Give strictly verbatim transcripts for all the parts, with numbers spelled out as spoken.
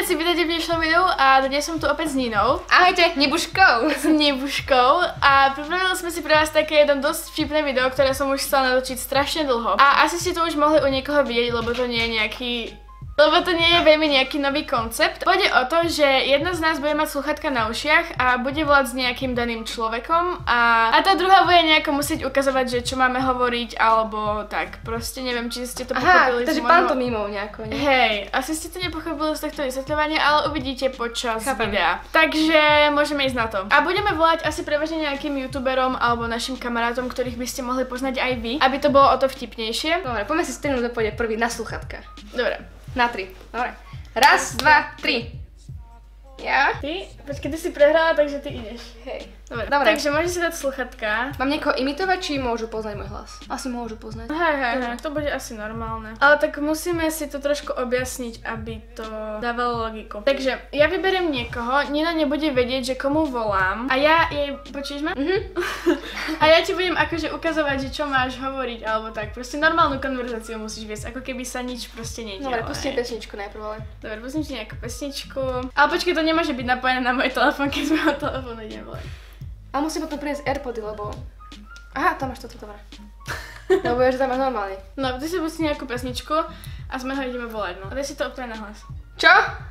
si vítajte v dnešnom videu a dnes som tu opäť s Ninou. Ahojte, Nibuškou. S Nibuškou a pripravili sme si pre vás také jedno dosť vtipné video, ktoré som už chcela natočiť strašne dlho. A asi ste to už mohli u niekoho vidieť, lebo to nie je nejaký... Lebo to nie je veľmi nejaký nový koncept. Pôjde o to, že jedna z nás bude mať sluchatka na ušiach a bude volať s nejakým daným človekom a, a tá druhá bude nejako musieť ukazovať, že čo máme hovoriť alebo tak. Proste neviem, či ste to pochopili. Aha, takže môjho... pantomimou nejako, nie? Hej, asi ste to nepochopili z tohto vysvetľovania, ale uvidíte počas Chápem. videa. Takže môžeme ísť na to. A budeme volať asi prevažne nejakým youtuberom alebo našim kamarátom, ktorých by ste mohli poznať aj vy, aby to bolo o to vtipnejšie. Dobre, poďme si strinu, kto pôjde prvý na sluchatka. Dobre. Na tri. Dobre. Raz, dva, tri. Ja? Ty? Počkej, ty si prehrala, takže ty ideš. Hej. Dobre. Dobre. Takže môžeš si dať sluchatka. Mám niekoho imitovať, či môžu poznať môj hlas? Asi môžu poznať. Hej, hej, hej, to bude asi normálne. Ale tak musíme si to trošku objasniť, aby to dávalo logiku. Takže ja vyberiem niekoho, Nina nebude vedieť, že komu volám. A ja jej... Počuješ ma? Mhm. A ja ti budem akože ukazovať, že čo máš hovoriť, alebo tak. Proste normálnu konverzáciu musíš viesť, ako keby sa nič proste nedialo. Dobre, pustím pesničku najprv, ale. Dobre, pustím ti nejakú pesničku. Ale počkej, to nemôže byť napojené na môj telefón, keď sme od telefónu ideme volať. Ale musím potom priniesť Airpody, lebo... Aha, tam máš toto, dobré. Lebo je, že tam máš normálny. No, ty si pustí nejakú pesničku a sme ho ideme volať, no. A daj si to úplne na hlas. Čo?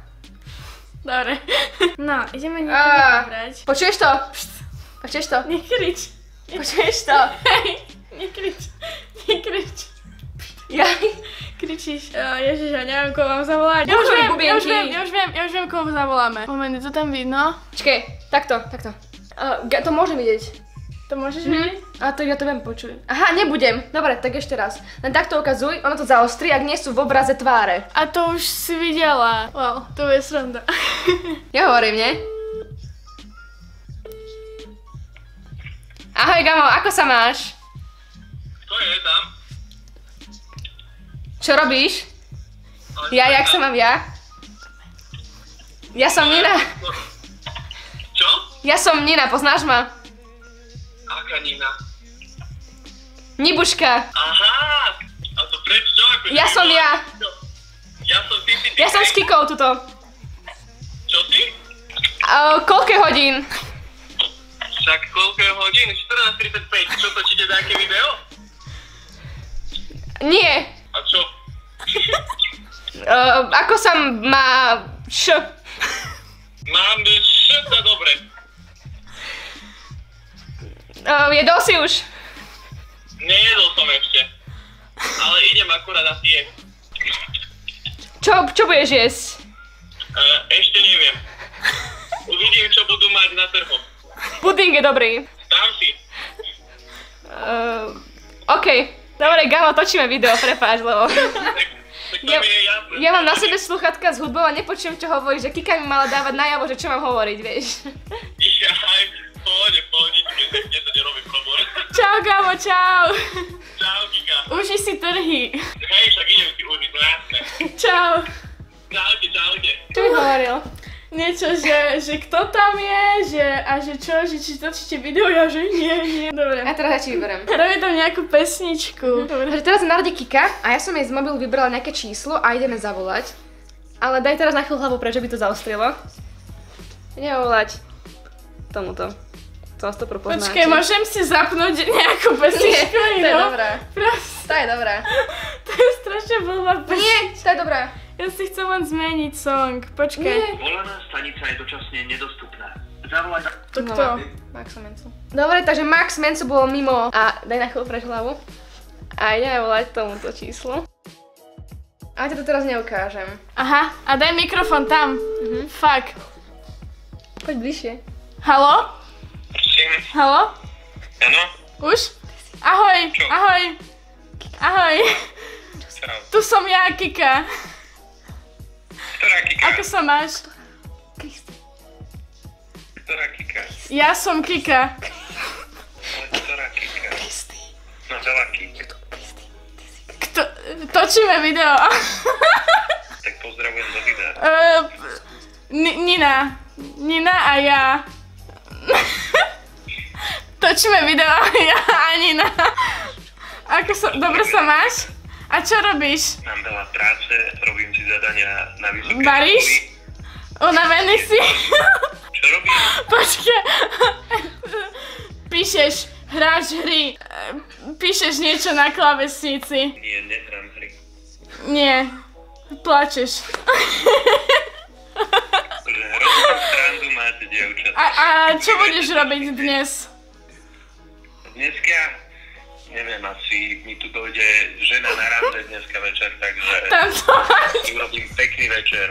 Dobre. No, ideme niekoho uh, vybrať. Počuješ to? Počuješ to? Nekrič. Počuješ to? Hej, nekrič. Nekrič. Ja? Kričíš. Uh, Ježiš, ja neviem, koho mám zavolať. Ja už viem, ja už viem, ja už viem, ja už viem, koho zavoláme. Moment, je to tam vidno? Počkej, takto, takto. Uh, to môžem vidieť. To môžeš Mhm. vidieť? A to ja to viem počuť. Aha, nebudem. Dobre, tak ešte raz. Len takto ukazuj, ono to zaostrí, ak nie sú v obraze tváre. A to už si videla. Wow, to je sranda. Ja hovorím, nie? Ahoj, Gamo, ako sa máš? To je tam. Čo robíš? Ja, jak sa mám ja? Ja som Nina. Čo? Ja som Nina, poznáš ma? Aká Nina? Nibuška. Aha! A to prečo? Ako Ja som ja. Ja som ty, ty, ty. Ja som s Kikou tuto. Čo ty? Uh, koľko hodín? Však koľko je hodín? štrnásť tridsaťpäť. Čo točíte nejaké video? Nie. A čo? Uh, ako sa má š? Mám všetko dobre. Uh, jedol si už? Nejedol som ešte. Ale idem akurát asi jesť. Čo, čo budeš jesť? Uh, ešte neviem. Uvidím, čo budú mať na trhu. Puding je dobrý. Dám si. Uh, OK. Dobre, Gamo, točíme video, prepáč, lebo... Tak, tak to Ja, mi je jasné. ja mám na sebe sluchatka s hudbou a nepočujem, čo hovoríš, že Kika mi mala dávať najavo, že čo mám hovoriť, vieš. Ja aj v pohode, v pohodičke, tak mne to nerobí problém. Čau, Gamo, čau. Čau, Kika. Uži si trhy. Hej, však idem si užiť, no jasné. Čau. Čaute, čaute. Čo mi hovoril? Niečo, že, že kto tam je, že, a že čo, že či točíte video, ja že nie, nie. Dobre. A teraz ja ti vyberiem. Robím tam nejakú pesničku. Dobre. Takže teraz je na rade Kika a ja som jej z mobilu vybrala nejaké číslo a ideme zavolať. Ale daj teraz na chvíľu hlavu preč, že by to zaostrilo. Ideme volať tomuto. To vás to propoznáte. Počkej, môžem si zapnúť nejakú pesničku? Nie, to je dobré. Proste, To je dobré. to je strašne blbá pesnička. Nie, to je dobré. Ja si chcem len zmeniť song, počkaj. Nie. Volaná stanica je dočasne nedostupná. Zavolaj na... To kto? Maxa Mencu. Dobre, takže Max Mencu bolo mimo. A daj na chvíľu preč hlavu. A ideme volať tomuto číslu. A ti to teraz neukážem. Aha, a daj mikrofón tam. Mhm. Fuck. Poď bližšie. Haló? Prosím. Haló? Áno? Už? Ahoj, Čo? ahoj. Ahoj. Čau. Tu som ja, Kika. Ktorá Kika? Ako sa máš? Ktorá Kika? Ja som Kika. Ale ktorá Kika? No celá Kika. Kto... Točíme video. Tak pozdravujem do videa. Uh, Nina. Nina a ja. Točíme video ja a Nina. Ako sa... Dobre sa máš? A čo robíš? Mám veľa práce, robím si zadania na vysoké Varíš? školy. Unavený si? Čo robíš? Počkaj. Píšeš, hráš hry, píšeš niečo na klávesnici. Nie, nehrám hry. Nie, plačeš. Že hrozná srandu máte, dievčat. A, a čo budeš robiť dnes? Dneska, neviem, asi mi tu dojde žena na rande dneska večer, takže Tancovať? urobím pekný večer.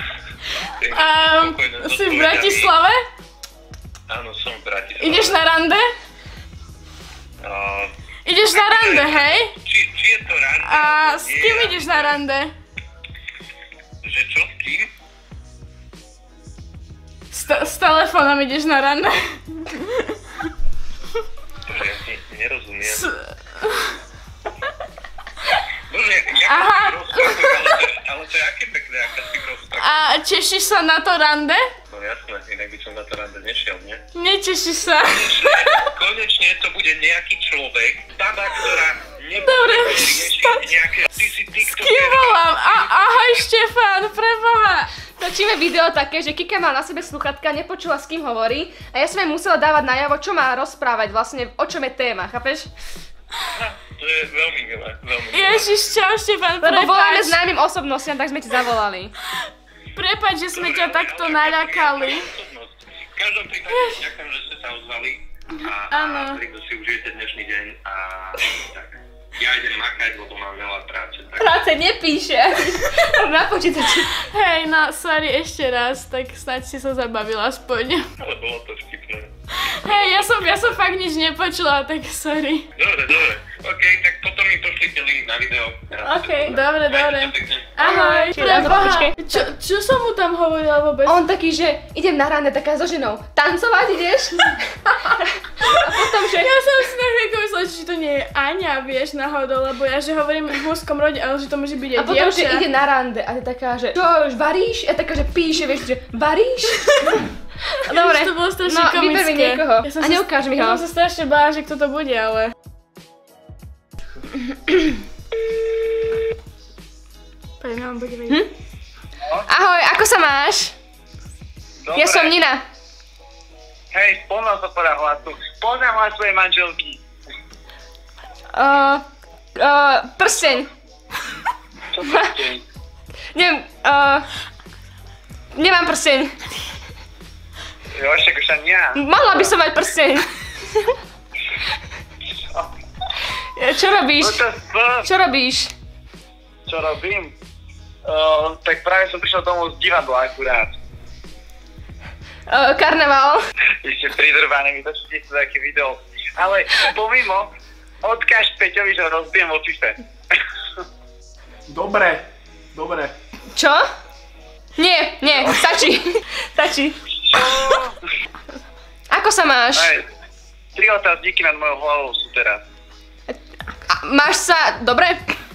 Um, Spokojné si v zodpovedanie. Bratislave? Áno, som v Bratislave. Ideš na rande? Uh, Ideš na rande, hej? či, či je to rande? A alebo s nie, kým ja- ideš na rande? Že čo, s kým? S, s telefónom ideš na rande? Bože, ja si nerozumiem. S, Bože, jak Aha. si rozprávok, ale, to, ale to je aké pekné, aká si rozprávok. a tešíš sa na to rande? No jasné, inak by som na to rande nešiel, nie? Netešíš sa. Konečne to bude nejaký človek, baba, ktorá Dobre, nebude riešiť nejaké ty si S TikToker. kým volám? A, ahoj Štefán, preboha. Točíme video také, že Kika mal na sebe sluchatka, nepočula, s kým hovorí a ja som jej musela dávať najavo, čo má rozprávať, vlastne o čom je téma, chápeš? Aha, to je veľmi milé, veľmi milé. Ježiš, čau Štefán, Lebo voláme prepáč. známym osobnostiam, tak sme ti zavolali. Prepáč, že sme Dobre, ťa ale- takto ale naľakali. taká osobnosť. V každom prípade ďakujem, že ste sa ozvali a, Áno. a prídu si užijete dnešný deň a tak. Ja idem makať, lebo mám veľa práce. Tak. Práce nepíše. Na počítači. Hej, no sorry ešte raz, tak snáď si sa zabavila aspoň. Ale bolo to vtipné. Hej, ja som, ja som fakt nič nepočula, tak sorry. Dobre, dobre. OK, tak potom mi pošlite link na video. OK. Dobre, dobre. Majte sa pekne. Ahoj, Čiže preboha. počkej. Čo, čo som mu tam hovorila vôbec? On taký, že idem na rande, taká so ženou. Tancovať ideš? A potom, že... Ja som si na chvíľku myslela, že či to nie je Aňa, vieš, náhodou, lebo ja že hovorím v mužskom rode, ale že to môže byť aj A potom, že dievča. ide na rande a ty taká, že čo, už varíš? A taká, že píše, vieš, že varíš? Dobre, Ježiš, to bolo strašne no vyber mi komické. niekoho Ja som a sa- neukáž mi ho. Ja som sa strašne bála, že kto to bude, ale... Poďme, mám bude vedieť. Hm? Ahoj, ako sa máš? Dobre. Ja som Nina. Hej, spoznal sa podľa hlasu. Poznám hlas svojej manželky. Uh, uh, prsteň. Čo to ste? Neviem, uh, nemám prsteň. Jo, však už ani ja. Mohla by som mať prsteň. Čo robíš? No to s- Čo robíš? Čo robím? Uh, tak práve som prišiel domov z divadla akurát. Uh, karneval. Ešte pridrbané, mi točíte sa také video. Ale pomimo, odkáž Peťovi, že ho rozbijem vo fife. Dobre, dobre. Čo? Nie, nie, stačí. Stačí. Čo? Ako sa máš? Aj, tri otázniky nad mojou hlavou sú teraz. A máš sa dobre?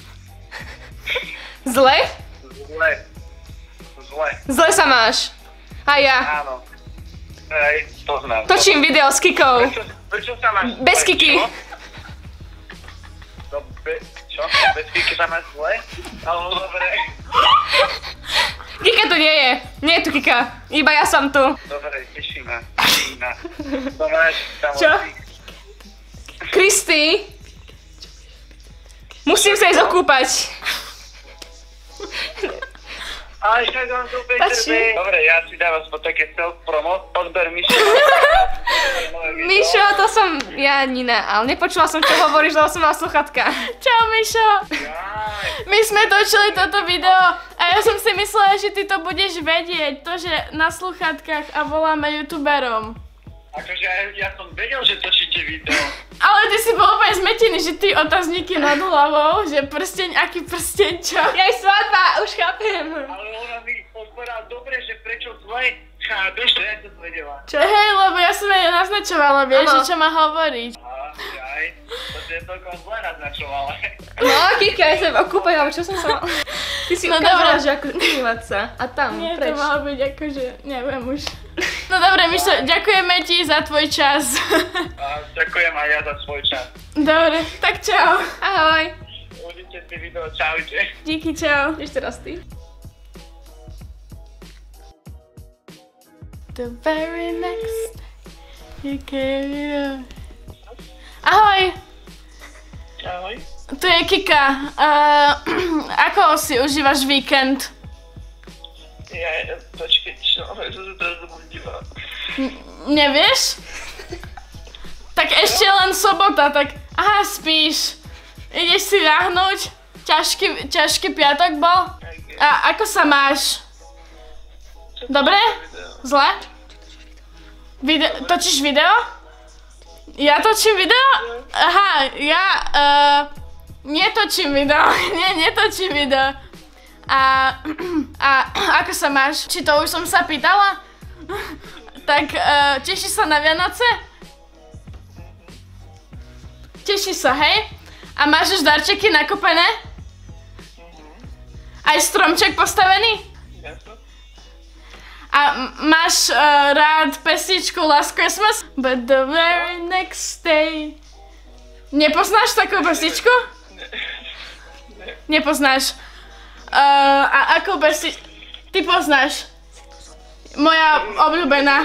Zle? Zle. Zle. Zle sa máš. A ja. Áno. Hej, poznám. Točím video s Kikou. Prečo, prečo sa máš Bez zle? Kiky. Čo? No, be, čo? Bez Kiky sa máš zle? Ale dobre. Kika tu nie je. Nie je tu Kika. Iba ja som tu. Dobre, teším ma. Teším ma. To máš tam Čo? Kristy. Musím sa ísť okúpať. Ale však vám to úplne Stačí. trpí. Dobre, ja si dávam po také self-promo. Odber Mišo. Mišo, to som ja, Nina, ale nepočula som, čo hovoríš, lebo som mala sluchatka. Čau Mišo! Jaj. My sme točili toto video a ja som si myslela, že ty to budeš vedieť, to, že na sluchátkach a voláme youtuberom. Akože ja, ja som vedel, že točíte video. Ale ty si bol úplne zmetený, že ty otázniky nad hlavou, že prsteň, aký prsteň, čo? Jej svadba, už chápem. Ale ona mi odpovedala dobre, že prečo zle. Chápeš, že ja to vedela. Čo? Hej, lebo ja som jej naznačovala, vieš, Áno. že čo má hovoriť. Aha, aj. To si je celkom zle naznačovala. No, Kika, ja sa okúpať, ale čo som sa mala? Ty si No ukázala, dobré. že ako umývať sa. A tam, Nie, preč. to malo byť akože, neviem už. No dobre, Mišo, ďakujeme ti za tvoj čas. A ďakujem aj ja za svoj čas. Dobre, tak čau. Ahoj. Uvidíte si video, čaute. Díky, čau. Ešte raz ty. the very next you came. Ahoj! Ahoj. Tu je Kika. Uh, ako si užívaš víkend? Ja, počkej, čo? Ja som sa teraz zabudila. N- nevieš? Tak ešte len sobota, tak aha, spíš. Ideš si ľahnúť? Ťažký, ťažký piatok bol? A ako sa máš? Dobre? Zle? Vide- točíš video? Ja točím video? Aha, ja uh, netočím video, nie, netočím video. A, a ako sa máš? Či to už som sa pýtala? Tak uh, tešíš sa na Vianoce? Tešíš sa, hej? A máš už darčeky nakopené? Aj stromček postavený? A m- máš uh, rád pesničku Last Christmas? But the very next day... Nepoznáš takú pesničku? Nepoznáš. Uh, a akú pesničku? Ty poznáš. Moja obľúbená.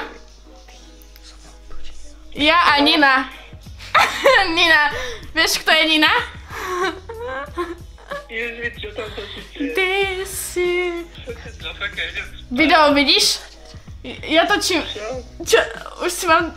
Ja a Nina. Nina. Vieš, kto je Nina? Ježiš, čo tam točíte? Ty si... No, také, Video vidíš? Ja točím... Čo? Už si mám...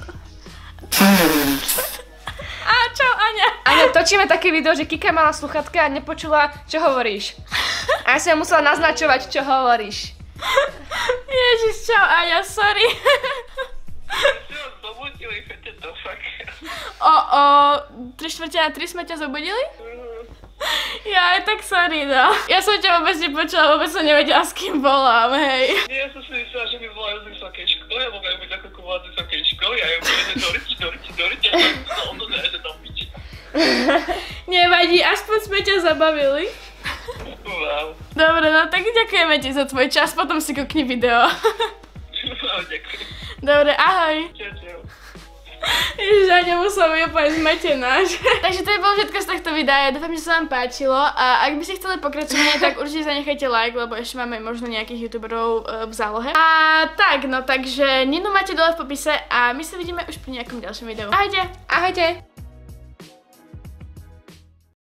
A čau, Aňa. Aňa, točíme také video, že Kika mala sluchatka a nepočula, čo hovoríš. A ja som musela naznačovať, čo hovoríš. Ježiš, čau, Aňa, sorry. Čo, zobudili, chcete to fakt. O, o, tri štvrte na tri sme ťa zobudili? Ja aj tak sorry, no. Ja som ťa vôbec nepočula, vôbec som nevedela, s kým volám, hej. Ja som si myslela, že mi volajú z vysokej školy, alebo majú byť ako kovolať z vysokej školy a ja im poviem, že Doriti, Doriti, Doriti, a ja som sa odozrieť, že tam piči. Nevadí, aspoň sme ťa zabavili. Wow. Dobre, no tak ďakujeme ti za tvoj čas, potom si kúkni video. Wow, ďakujem. Dobre, ahoj. Čau, čau. Ježiš, Aňa, musela byť úplne zmetená. Takže to je bolo všetko z tohto videa, dúfam, že sa vám páčilo a ak by ste chceli pokračovanie, tak určite zanechajte like, lebo ešte máme možno nejakých youtuberov uh, v zálohe. A tak, no takže Ninu máte dole v popise a my sa vidíme už pri nejakom ďalšom videu. Ahojte! Ahojte!